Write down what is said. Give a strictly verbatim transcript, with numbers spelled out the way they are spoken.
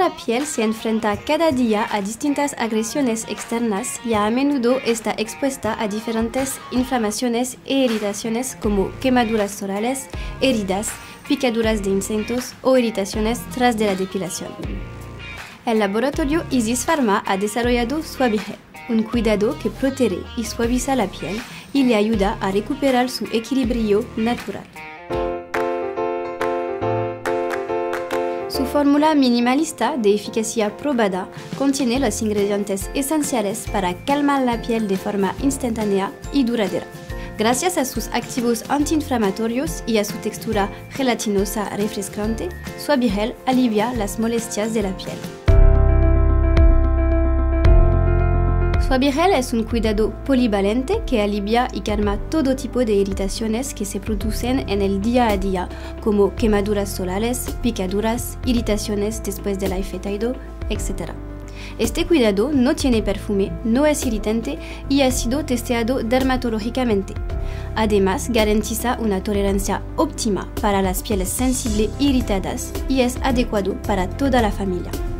Nuestra piel se enfrenta cada día a distintas agresiones externas y a menudo está expuesta a diferentes inflamaciones e irritaciones como quemaduras solares, heridas, picaduras de insectos o irritaciones tras de la depilación. El laboratorio Isis Pharma ha desarrollado Suavigel, un cuidado que protege y suaviza la piel y le ayuda a recuperar su equilibrio natural. Su fórmula minimalista de eficacia probada contiene los ingredientes esenciales para calmar la piel de forma instantánea y duradera. Gracias a sus activos antiinflamatorios y a su textura gelatinosa refrescante, Suavigel alivia las molestias de la piel. Suavigel es un cuidado polivalente que alivia y calma todo tipo de irritaciones que se producen en el día a día, como quemaduras solares, picaduras, irritaciones después del afeitado, etcétera. Este cuidado no tiene perfume, no es irritante y ha sido testeado dermatológicamente. Además, garantiza una tolerancia óptima para las pieles sensibles e irritadas y es adecuado para toda la familia.